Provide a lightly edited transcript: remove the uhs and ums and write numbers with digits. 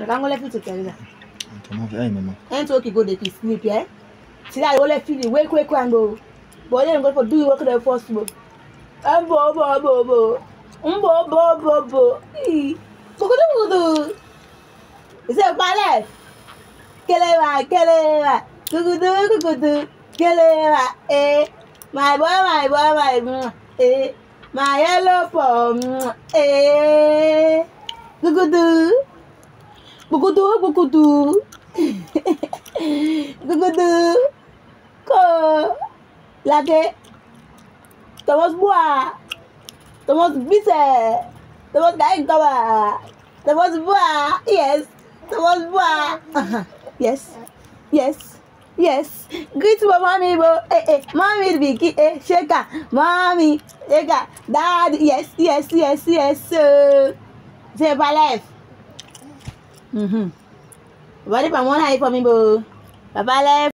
I can't go left to Teresa. Come on, mama. And so go to sleep, yeah? See, I will let you wake and go. But then go for do work the first book. Bo. Is that my life? Keleva. Keleva. My boy. My yellow form. Bukudu. Ko. Lage. Thomas Bois. Thomas Bitter. Thomas Gainkawa. Thomas Bois. Yes. Thomas Bois. Yes. Greet my mommy, bo. Mommy, Vicky. Shaka. Mommy. Shaka. Dad. Yes. Say my life. What if I want to for me, bo? Bye-bye, life.